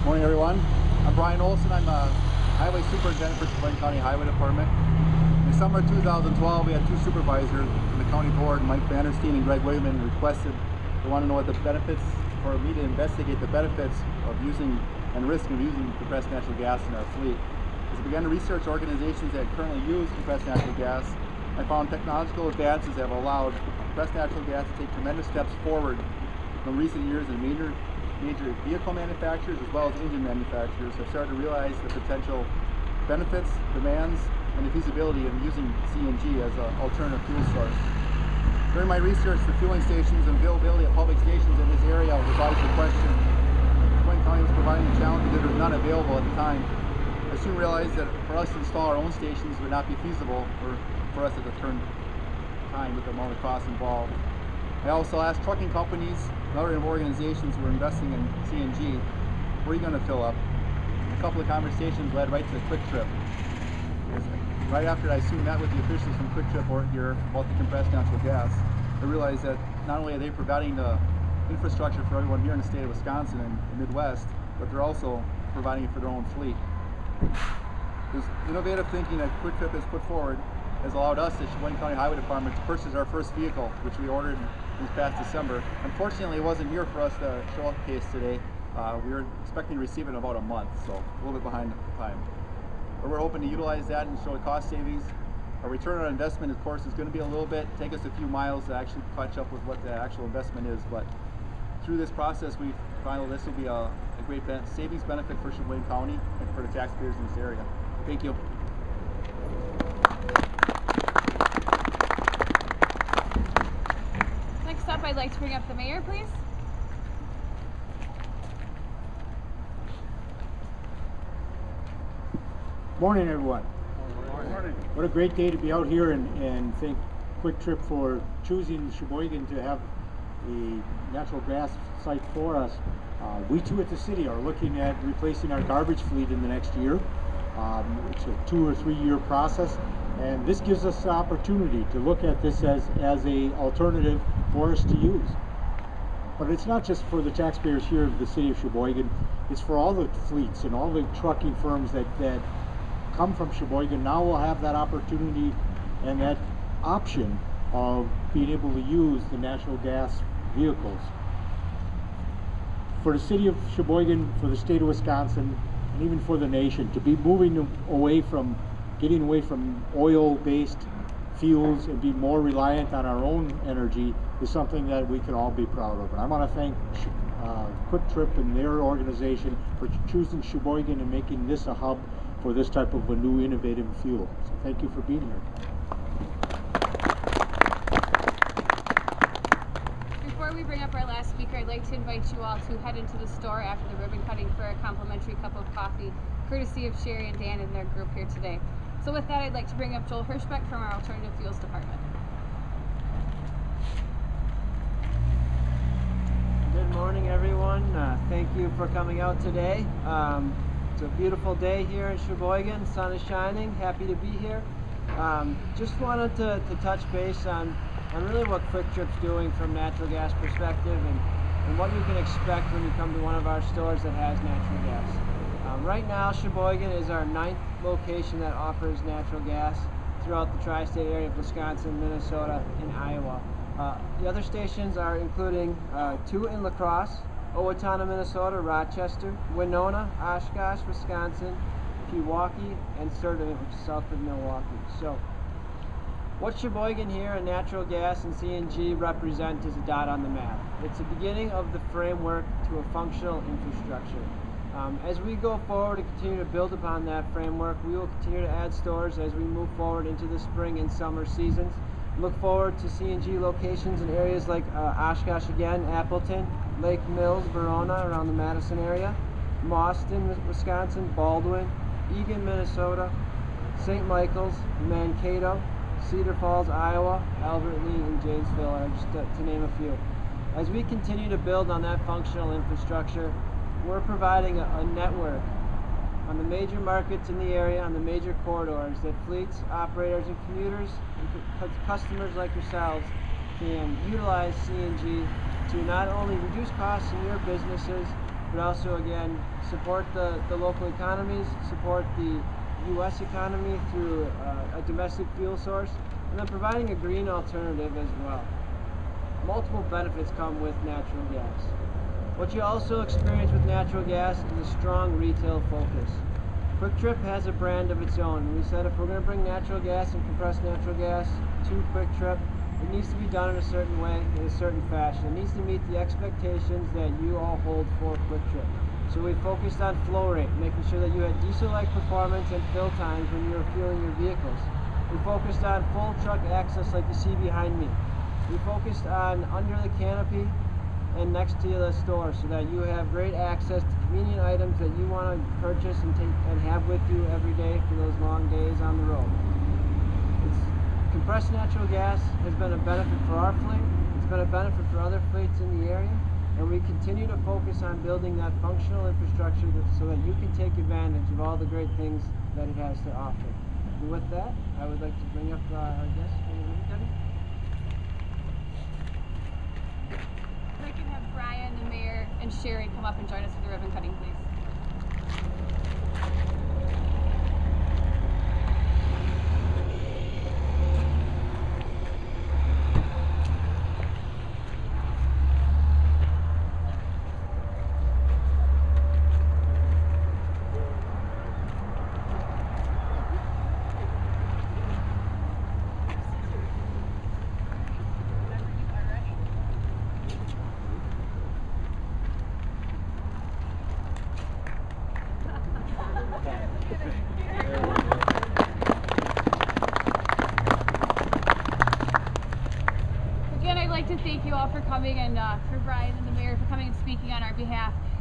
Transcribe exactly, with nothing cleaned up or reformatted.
Morning, everyone. I'm Brian Olson. I'm a Highway Superintendent for Sheboygan County Highway Department. In the summer of two thousand twelve, we had two supervisors from the county board, Mike Vanderstein and Greg Wigman, requested they want to know what the benefits, for me to investigate the benefits of using and risk of using compressed natural gas in our fleet. As I began to research organizations that currently use compressed natural gas, I found technological advances have allowed compressed natural gas to take tremendous steps forward from recent years in major major vehicle manufacturers as well as engine manufacturers have started to realize the potential benefits, demands, and the feasibility of using C N G as an alternative fuel source. During my research, the fueling stations and availability of public stations in this area was always the question. Sheboygan County was providing a challenge because there was none available at the time. I soon realized that for us to install our own stations would not be feasible for, for us at the current time with the amount of costs involved. I also asked trucking companies and other organizations who were investing in C N G, where are you going to fill up? A couple of conversations led right to the Kwik Trip. Right after I soon met with the officials from Kwik Trip here about the compressed natural gas, I realized that not only are they providing the infrastructure for everyone here in the state of Wisconsin and the Midwest, but they're also providing it for their own fleet. This innovative thinking that Kwik Trip has put forward has allowed us at Sheboygan County Highway Department to purchase our first vehicle, which we ordered this past December. Unfortunately, it wasn't here for us to showcase today. Uh, we were expecting to receive it in about a month, so a little bit behind time. But we're hoping to utilize that and show cost savings. Our return on investment, of course, is going to be a little bit, take us a few miles to actually catch up with what the actual investment is. But through this process, we find this will be a, a great ben savings benefit for Sheboygan County and for the taxpayers in this area. Thank you. Next up, I'd like to bring up the mayor, please. Morning, everyone. Morning. Morning. What a great day to be out here, and, and thank Kwik Trip for choosing Sheboygan to have a natural gas site for us. Uh, we too at the city are looking at replacing our garbage fleet in the next year. Um, it's a two or three year process, and this gives us the opportunity to look at this as, as a alternative for us to use. But it's not just for the taxpayers here of the city of Sheboygan, it's for all the fleets and all the trucking firms that, that come from Sheboygan. Now we'll have that opportunity and that option of being able to use the natural gas vehicles. For the city of Sheboygan, for the state of Wisconsin, and even for the nation, to be moving away from, getting away from oil-based fuels and be more reliant on our own energy is something that we can all be proud of. And I want to thank uh, Kwik Trip and their organization for choosing Sheboygan and making this a hub for this type of a new innovative fuel. So thank you for being here. Before we bring up our last speaker, I'd like to invite you all to head into the store after the ribbon cutting for a complimentary cup of coffee, courtesy of Sherry and Dan and their group here today. So with that, I'd like to bring up Joel Hirschbeck from our Alternative Fuels Department. Good morning, everyone. Uh, thank you for coming out today. Um, it's a beautiful day here in Sheboygan. Sun is shining. Happy to be here. Um, just wanted to, to touch base on, on really what Kwik Trip's doing from natural gas perspective, and, and what you can expect when you come to one of our stores that has natural gas. Um, right now, Sheboygan is our ninth location that offers natural gas throughout the tri-state area of Wisconsin, Minnesota, and Iowa. Uh, the other stations are including uh, two in La Crosse, Owatonna, Minnesota, Rochester, Winona, Oshkosh, Wisconsin, Pewaukee, and Sturtevant, which is south of Milwaukee. So, what Sheboygan here and natural gas and C N G represent is a dot on the map. It's the beginning of the framework to a functional infrastructure. Um, as we go forward and continue to build upon that framework, we will continue to add stores as we move forward into the spring and summer seasons. Look forward to C N G locations in areas like uh, Oshkosh again, Appleton, Lake Mills, Verona around the Madison area, Mauston, Wisconsin, Baldwin, Eagan, Minnesota, Saint Michael's, Mankato, Cedar Falls, Iowa, Albert Lee, and Janesville are just to, to name a few. As we continue to build on that functional infrastructure, we're providing a, a network on the major markets in the area, on the major corridors, that fleets, operators, and commuters, and customers like yourselves can utilize C N G to not only reduce costs in your businesses, but also again support the, the local economies, support the U S economy through uh, a domestic fuel source, and then providing a green alternative as well. Multiple benefits come with natural gas. What you also experience with natural gas is a strong retail focus. Kwik Trip has a brand of its own. We said if we're going to bring natural gas and compressed natural gas to Kwik Trip, it needs to be done in a certain way, in a certain fashion. It needs to meet the expectations that you all hold for Kwik Trip. So we focused on flow rate, making sure that you had diesel-like performance and fill times when you were fueling your vehicles. We focused on full truck access like you see behind me. We focused on under the canopy and next to the store so that you have great access to convenient items that you want to purchase and take and have with you every day for those long days on the road. It's, compressed natural gas has been a benefit for our fleet. It's been a benefit for other fleets in the area, and we continue to focus on building that functional infrastructure that, so that you can take advantage of all the great things that it has to offer. And with that, I would like to bring up uh, our guest for the ribbon cutting. We can have Brian, the mayor, and Sherry come up and join us for the ribbon cutting, please. Again, I'd like to thank you all for coming, and uh, for Brian and the mayor for coming and speaking on our behalf.